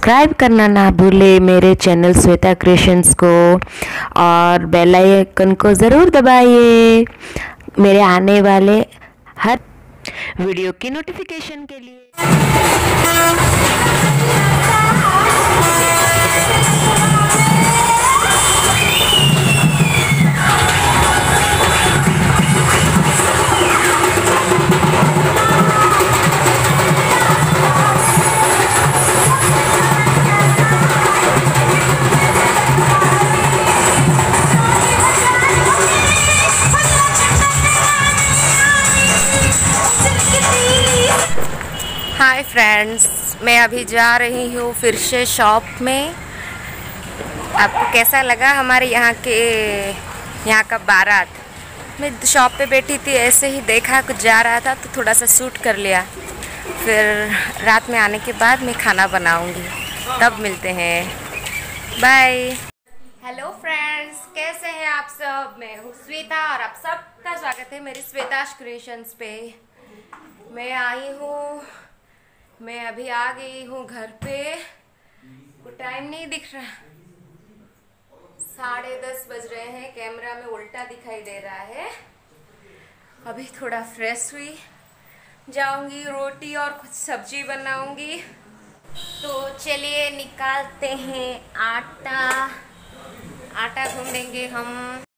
Subscribe करना ना भूले मेरे चैनल श्वेता क्रिएशंस को, और बेल आइकन को ज़रूर दबाइए मेरे आने वाले हर वीडियो की नोटिफिकेशन के लिए। हाय फ्रेंड्स, मैं अभी जा रही हूँ फिर से शॉप में। आपको कैसा लगा हमारे यहाँ का बारात? मैं शॉप पे बैठी थी, ऐसे ही देखा कुछ जा रहा था तो थोड़ा सा शूट कर लिया। फिर रात में आने के बाद मैं खाना बनाऊंगी, तब मिलते हैं। बाय। हेलो फ्रेंड्स, कैसे हैं आप सब? मैं हूँ श्वेता और आप सबका स्वागत है मेरी swetacreations पे। मैं अभी आ गई हूँ घर पे। वो टाइम नहीं दिख रहा, 10:30 बज रहे हैं। कैमरा में उल्टा दिखाई दे रहा है। अभी थोड़ा फ्रेश हुई, जाऊंगी रोटी और कुछ सब्जी बनाऊंगी। तो चलिए निकालते हैं आटा गूंदेंगे हम।